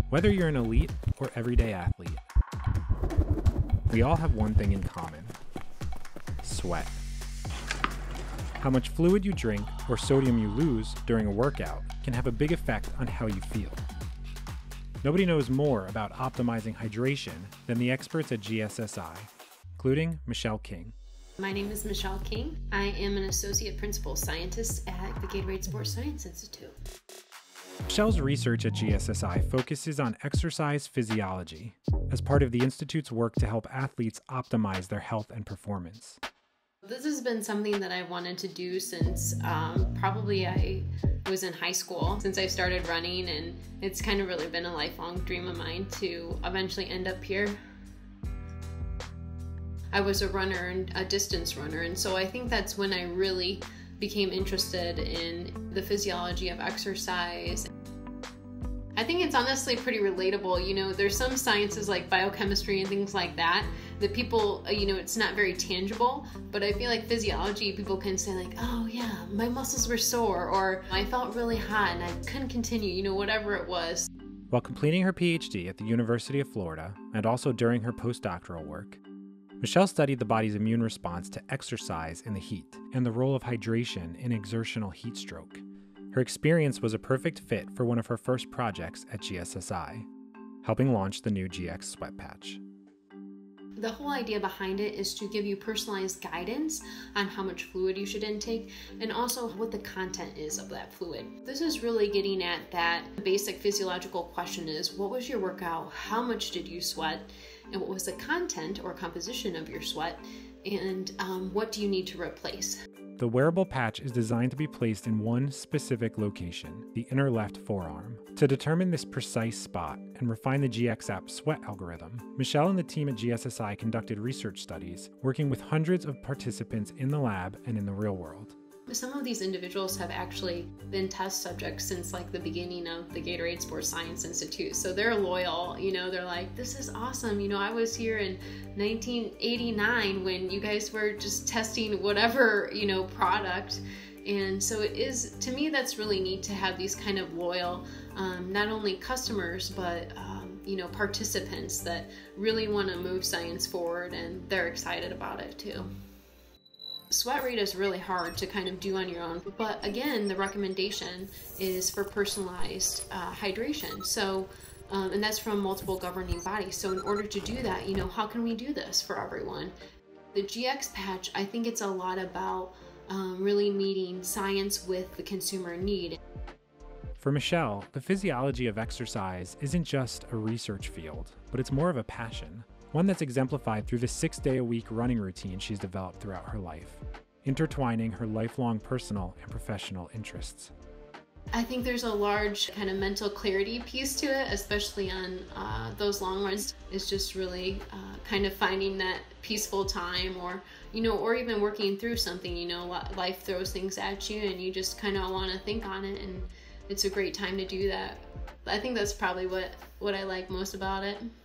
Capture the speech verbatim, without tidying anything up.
Whether you're an elite or everyday athlete, we all have one thing in common: sweat. How much fluid you drink or sodium you lose during a workout can have a big effect on how you feel. Nobody knows more about optimizing hydration than the experts at G S S I, including Michelle King. My name is Michelle King. I am an associate principal scientist at the Gatorade Sports Science Institute. Michelle's research at G S S I focuses on exercise physiology as part of the Institute's work to help athletes optimize their health and performance. This has been something that I wanted to do since um, probably I was in high school, since I started running, and it's kind of really been a lifelong dream of mine to eventually end up here. I was a runner, and a distance runner, and so I think that's when I really became interested in the physiology of exercise. I think it's honestly pretty relatable. You know, there's some sciences like biochemistry and things like that that people, you know, it's not very tangible, but I feel like physiology, people can say like, oh yeah, my muscles were sore, or I felt really hot and I couldn't continue, you know, whatever it was. While completing her P H D at the University of Florida, and also during her postdoctoral work, Michelle studied the body's immune response to exercise in the heat and the role of hydration in exertional heat stroke. Her experience was a perfect fit for one of her first projects at G S S I, helping launch the new G X Sweat Patch. The whole idea behind it is to give you personalized guidance on how much fluid you should intake and also what the content is of that fluid. This is really getting at that basic physiological question is, what was your workout? How much did you sweat? And what was the content or composition of your sweat? And um, what do you need to replace? The wearable patch is designed to be placed in one specific location, the inner left forearm. To determine this precise spot and refine the G X app sweat algorithm, Michelle and the team at G S S I conducted research studies, working with hundreds of participants in the lab and in the real world. Some of these individuals have actually been test subjects since like the beginning of the Gatorade Sports Science Institute. So they're loyal, you know, they're like, this is awesome. You know, I was here in nineteen eighty-nine when you guys were just testing whatever, you know, product. And so it is, to me, that's really neat to have these kind of loyal, um, not only customers, but, um, you know, participants that really want to move science forward, and they're excited about it too. Sweat rate is really hard to kind of do on your own, but again, the recommendation is for personalized uh, hydration. So, um, and that's from multiple governing bodies. So in order to do that, you know, how can we do this for everyone? The G X patch, I think it's a lot about um, really meeting science with the consumer need. For Michelle, the physiology of exercise isn't just a research field, but it's more of a passion. One that's exemplified through the six-day-a-week running routine she's developed throughout her life, intertwining her lifelong personal and professional interests. I think there's a large kind of mental clarity piece to it, especially on uh, those long runs. It's just really uh, kind of finding that peaceful time, or, you know, or even working through something, you know, life throws things at you and you just kind of want to think on it, and it's a great time to do that. I think that's probably what, what I like most about it.